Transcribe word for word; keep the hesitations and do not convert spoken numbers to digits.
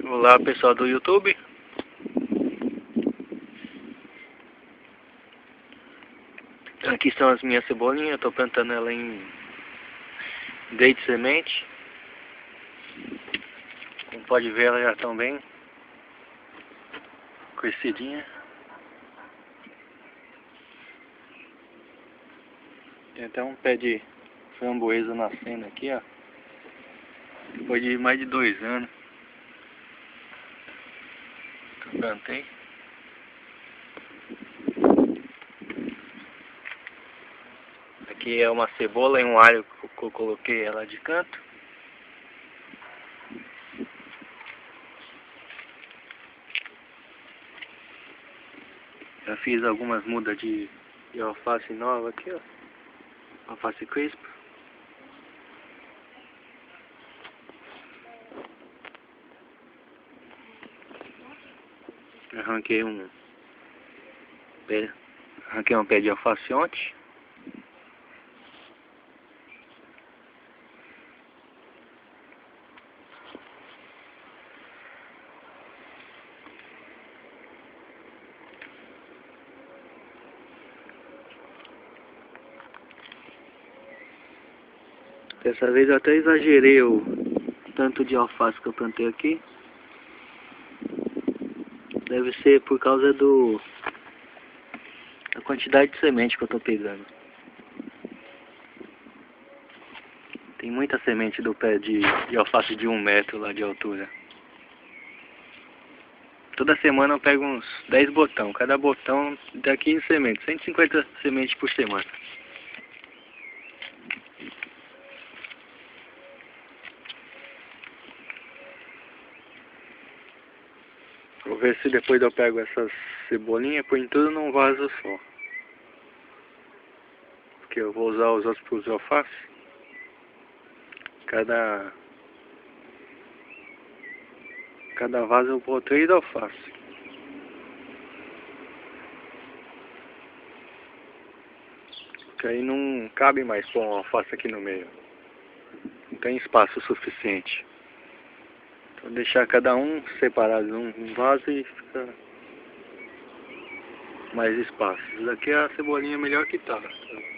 Olá pessoal do YouTube. Aqui estão as minhas cebolinhas, eu tô plantando ela em desde semente. Como pode ver, elas já estão bem crescidinhas. Tem até um pé de framboesa nascendo aqui, ó. Depois de mais de dois anos que eu plantei. Aqui é uma cebola e um alho que eu coloquei ela de canto. Já fiz algumas mudas de, de alface nova aqui, ó. Alface crisp. Arranquei um pé, arranquei um pé de alface ontem. Dessa vez eu até exagerei o tanto de alface que eu plantei aqui. Deve ser por causa do da quantidade de semente que eu tô pegando. Tem muita semente do pé de, de alface de um metro lá de altura. Toda semana eu pego uns dez botão. Cada botão dá quinze sementes. cento e cinquenta sementes por semana. Vou ver se depois eu pego essas cebolinhas e põe tudo num vaso só. Porque eu vou usar os outros para os alface. Cada... Cada vaso eu vou três alface. Porque aí não cabe mais pôr um alface aqui no meio. Não tem espaço suficiente. Então deixar cada um separado num vaso e fica mais espaço. Isso daqui é a cebolinha melhor que tá.